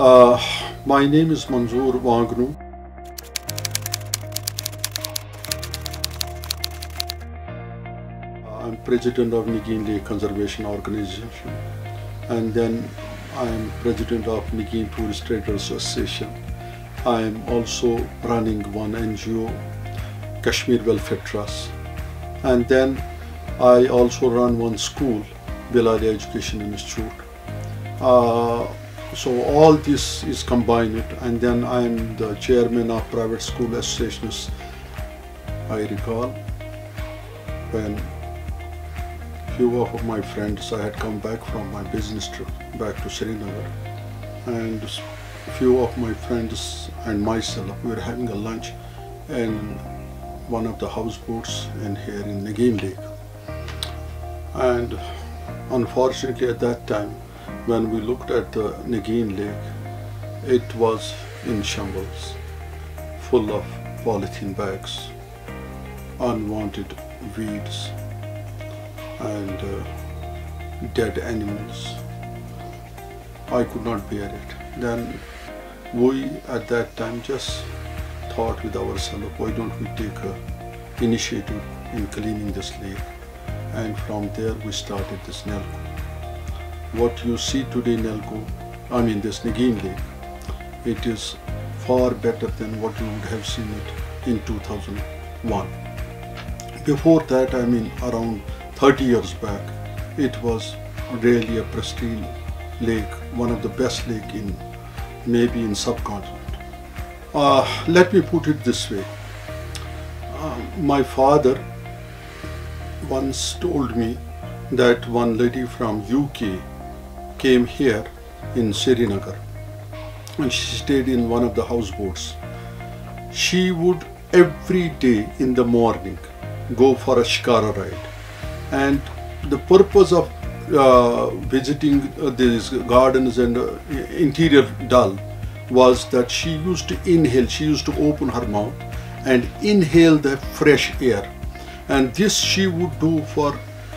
Uh, my name is Manzoor Wangnu. I'm president of Negeen Lake Conservation Organization, and then I am president of Negeen Tourist Traders Association. I am also running one NGO, Kashmir Welfare Trust, and then I also run one school, Bilali Education Institute. So all this is combined, and then I am the chairman of Private School Associations. I recall when few of my friends, I had come back from my business trip back to Srinagar, and few of my friends and myself, we were having a lunch in one of the houseboats in here in Negeen Lake. And unfortunately at that time, when we looked at the Negeen Lake, it was in shambles, full of polythene bags, unwanted weeds, and dead animals. I could not bear it. Then we at that time just thought with ourselves, why don't we take an initiative in cleaning this lake? And from there we started this Nelco. What you see today Nelco, this Negeen Lake, it is far better than what you would have seen it in 2001. Before that, around 30 years back, it was really a pristine lake, one of the best lake in maybe in subcontinent. Let me put it this way. My father once told me that one lady from UK came here in Srinagar, and she stayed in one of the houseboats. She would every day in the morning go for a shikara ride, and the purpose of visiting these gardens and interior Dal was that she used to inhale, she used to open her mouth and inhale the fresh air, and this she would do for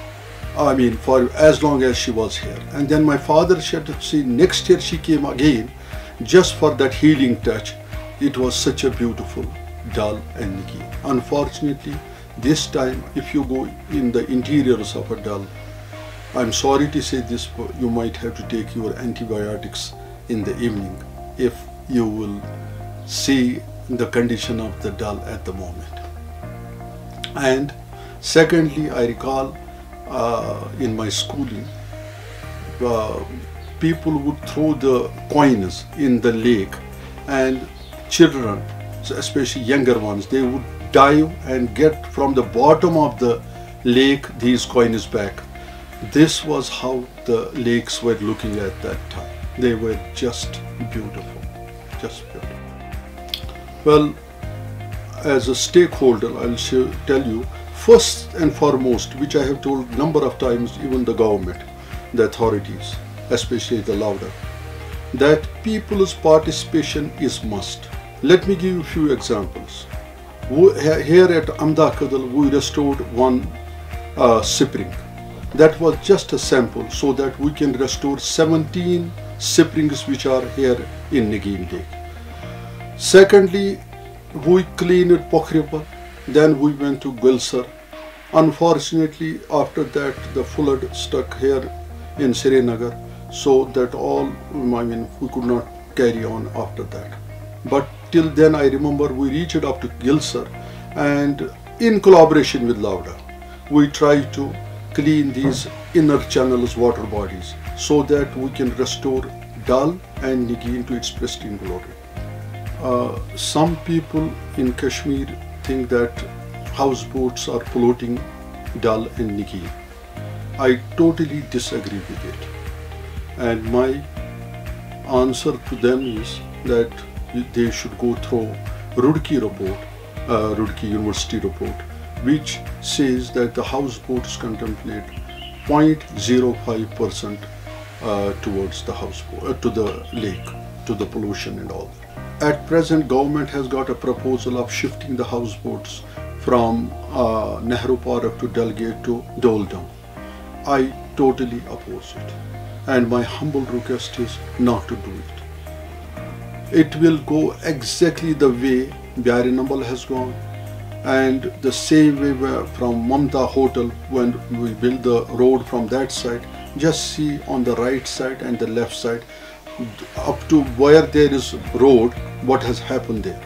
as long as she was here. And then my father said, see, next year she came again just for that healing touch. It was such a beautiful Dal and Negeen. Unfortunately, this time if you go in the interiors of a Dal, I'm sorry to say this, but you might have to take your antibiotics in the evening if you will see the condition of the Dal at the moment. And secondly, I recall in my schooling, people would throw the coins in the lake, and children, especially younger ones, they would dive and get from the bottom of the lake these coins back. This was how the lakes were looking at that time. They were just beautiful, just beautiful. Well, as a stakeholder, I'll tell you, first and foremost, which I have told number of times, even the government, the authorities, especially the Lauda, that people's participation is must. Let me give you a few examples. Here at Amda Kadal, we restored one spring. That was just a sample, so that we can restore 17 springs which are here in Negeen Lake. Secondly, we cleaned Pokhribal, then we went to Gulsar. Unfortunately, after that, the flood struck here in Srinagar, so that we could not carry on after that. But till then, I remember we reached up to Gulsar, and in collaboration with Lauda, we tried to clean these inner channels, water bodies, so that we can restore Dal and Negeen to its pristine glory. Some people in Kashmir think that houseboats are polluting Dal and Negeen. I totally disagree with it. And my answer to them is that they should go through Roorkee report, Roorkee University report, which says that the houseboats contemplate 0.05% towards the houseboat, to the lake, to the pollution and all. At present, government has got a proposal of shifting the houseboats from Nehru Park to Dal Gate to Dol Dam. I totally oppose it, and my humble request is not to do it. it will go exactly the way Byari Nambal has gone, and the same way from Mamta Hotel when we build the road from that side. Just see on the right side and the left side up to where there is road, what has happened there.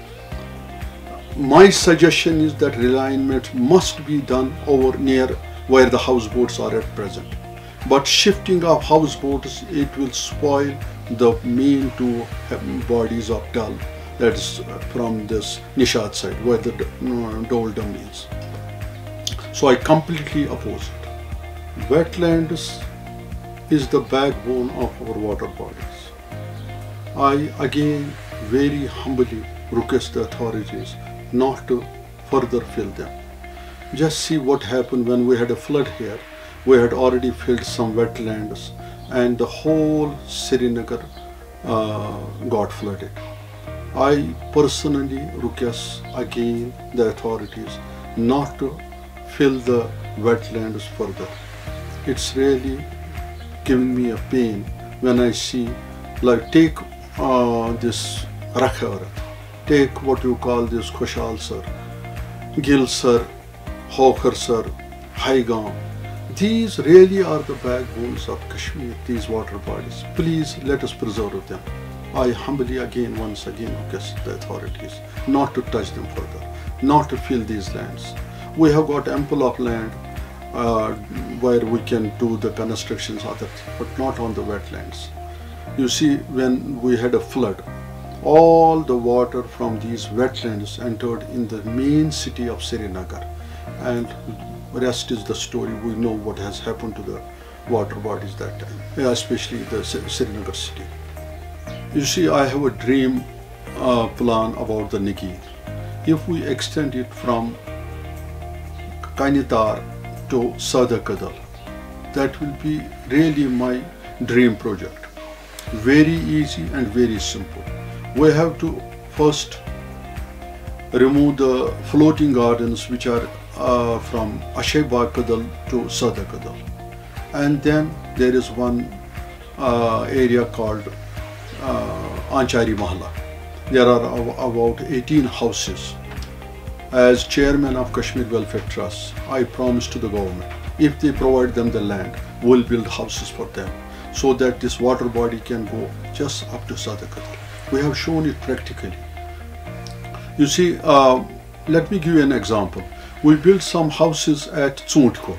My suggestion is that realignment must be done over near where the houseboats are at present. But shifting of houseboats, it will spoil the main two bodies of Dal, that is from this Nishad side where the Doldam is. So I completely oppose it. Wetlands is the backbone of our water bodies. I again very humbly request the authorities not to further fill them. Just see what happened when we had a flood here. We had already filled some wetlands and the whole Srinagar got flooded. I personally request again the authorities not to fill the wetlands further. It's really giving me a pain when I see, like, take this Rakhar, take what you call this Khushal sir, Gill sir, Hawker sir, Haigam. These really are the backbones of Kashmir, these water bodies. Please let us preserve them. I humbly once again request the authorities not to touch them further, not to fill these lands. We have got ample of land where we can do the constructions, but not on the wetlands. You see, when we had a flood, all the water from these wetlands entered in the main city of Srinagar, and rest is the story. We know what has happened to the water bodies that time, especially the Srinagar city. You see, I have a dream plan about the Nigeen. If we extend it from Kainitar to Sadakadal, that will be really my dream project. Very easy and very simple. We have to first remove the floating gardens which are from Ashebagh Kadal to Sadakadal, and then there is one area called Anchari Mahalla. There are about 18 houses. As chairman of Kashmir Welfare Trust, I promise to the government, if they provide them the land, we'll build houses for them so that this water body can go just up to Sadakadal. We have shown it practically. You see, let me give you an example. We built some houses at Tsuntkol,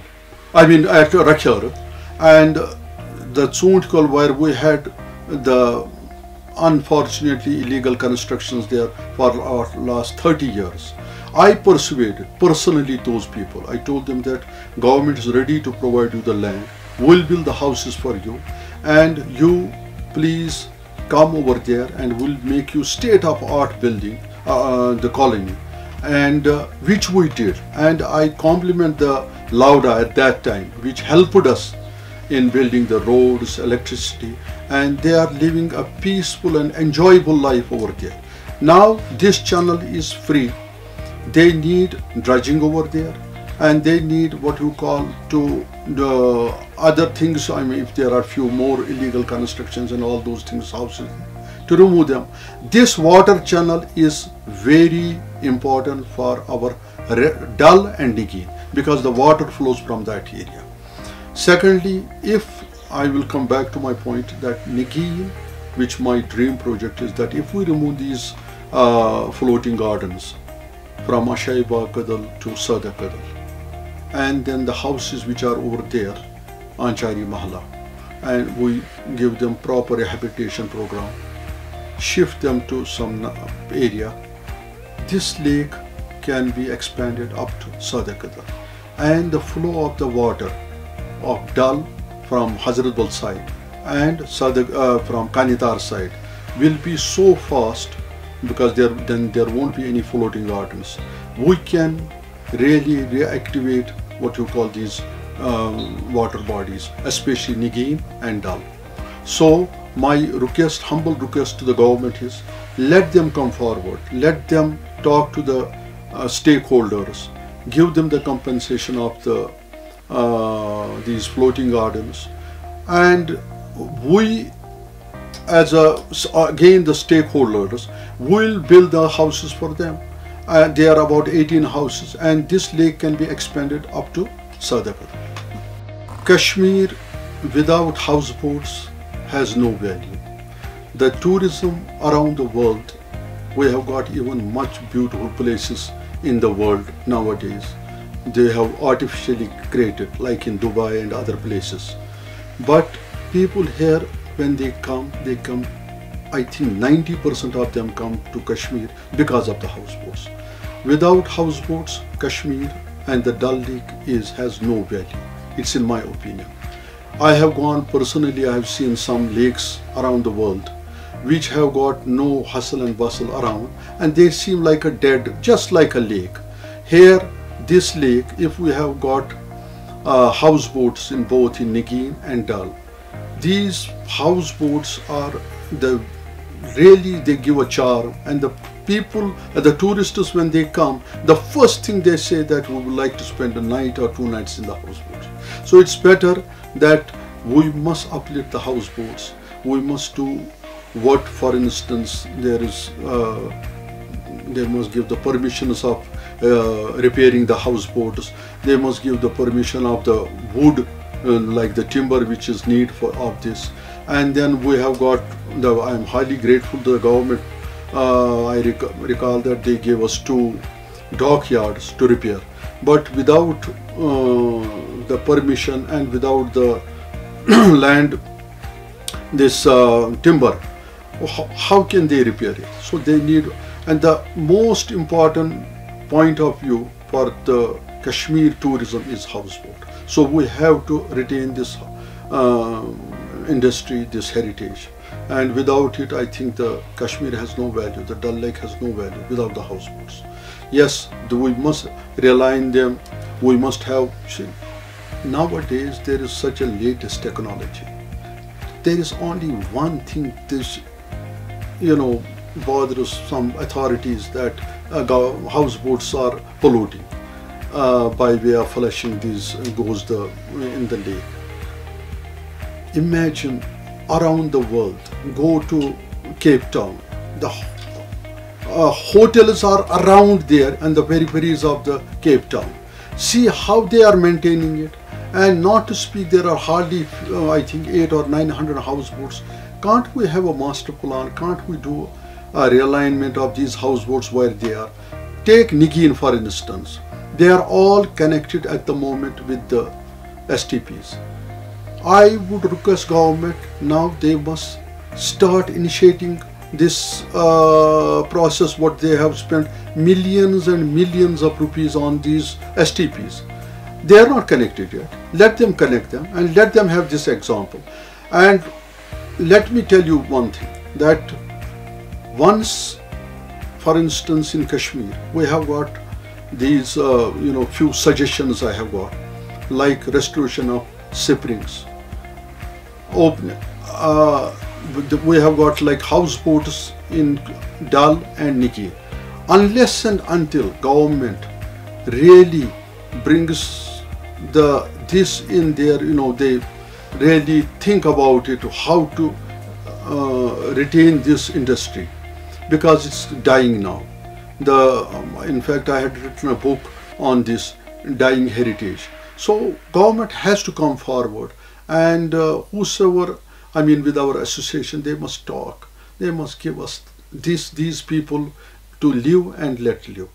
at Rakhar, and the Tsuntkol where we had the unfortunately illegal constructions there for our last 30 years. I persuaded personally those people. I told them that government is ready to provide you the land, we'll build the houses for you, and you please come over there and we'll make you state-of-art building, the colony, and which we did. And I compliment the Lauda at that time, which helped us in building the roads, electricity, and they are living a peaceful and enjoyable life over there. Now this channel is free. They need dredging over there, and they need what you call to the other things. If there are few more illegal constructions and all those things, houses, to remove them. This water channel is very important for our Dal and Nigeen because the water flows from that area. Secondly, if I will come back to my point that Nigeen, which my dream project is that if we remove these floating gardens from Ashebagh Kadal to Sadakadal, and then the houses which are over there, Anchari Mahalla, and we give them proper rehabilitation program, shift them to some area, this lake can be expanded up to Sadakadal, and the flow of the water of Dal from Hazratbal side and from Kainitar side will be so fast, because then there won't be any floating gardens. We can really reactivate what you call these water bodies, especially Nigeen and Dal. So my request, humble request to the government is, let them come forward, let them talk to the stakeholders, give them the compensation of the these floating gardens, and we as again the stakeholders will build the houses for them. There are about 18 houses, and this lake can be expanded up to Sadaqat. Kashmir without houseboats has no value. The tourism around the world, we have got even much beautiful places in the world nowadays. They have artificially created, like in Dubai and other places. But people here, when they come, I think 90% of them come to Kashmir because of the houseboats. Without houseboats, Kashmir and the Dal Lake has no value. It's in my opinion. I have gone personally, I have seen some lakes around the world which have got no hustle and bustle around, and they seem like a dead, just like a lake. Here, this lake, if we have got houseboats in both in Nigin and Dal, these houseboats are they give a charm, and the people, the tourists, when they come, the first thing they say that we would like to spend a night or 2 nights in the houseboats. So it's better that we must uplift the houseboats. We must do what, for instance, they must give the permissions of repairing the houseboats. They must give the permission of the wood, like the timber which is need of this. And then we have got I'm highly grateful to the government. I recall that they gave us 2 dockyards to repair, but without the permission and without the land, this timber, how can they repair it? So they need, and the most important point of view for the Kashmir tourism is houseboat. So we have to retain this industry, this heritage, and without it, I think the Kashmir has no value, the Dal Lake has no value without the houseboats. Yes, we must rely on them. We must have, nowadays there is such a latest technology. There is only one thing this, bothers some authorities, that houseboats are polluting by way of flushing these in the lake. Imagine around the world, go to Cape Town, the hotels are around there and the peripheries of the Cape Town. See how they are maintaining it. And not to speak, there are hardly, I think, 800 or 900 houseboats. Can't we have a master plan? Can't we do a realignment of these houseboats where they are? Take Nigin, for instance. They are all connected at the moment with the STPs. I would request government, now they must start initiating this process, what they have spent millions and millions of rupees on these STPs. They are not connected yet. Let them connect them and let them have this example. And let me tell you one thing, that once, for instance, in Kashmir, we have got these, few suggestions I have got, like restoration of springs. We have got like houseboats in Dal and Nigin. Unless and until government really brings this in there, they really think about it, how to retain this industry, because it's dying now. In fact, I had written a book on this dying heritage. So government has to come forward, and whosoever, with our association, they must talk. They must give us these people to live and let live.